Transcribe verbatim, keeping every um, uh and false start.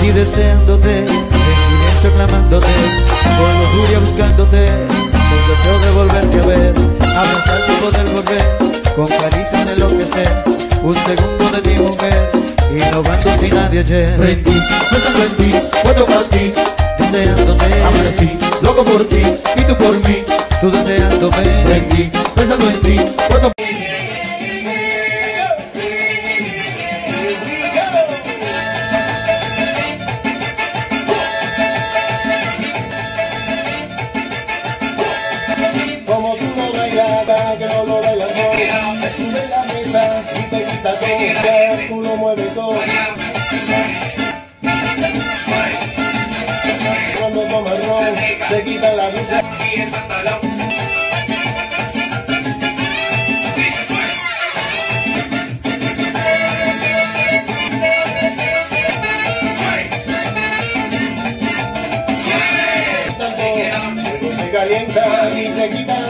aquí deseándote, en silencio clamándote, con lujuria buscándote, con deseo de volverte a ver, abrazarte y poder volver, con caricias enloquecer, un segundo de ti mujer, innovando sin nadie ayer. Rendí, pensando en ti, muerto para ti, deseándote, amanecí, loco por ti, y tú por mí. tú deseándome. Rendí, pensando en ti, muerto. Como tú no bailas, que no lo bailas no. Te sube la mesa y te quita todo, tú lo mueves todo. Cuando tomas ron, se quita la luz. Se calienta y se quita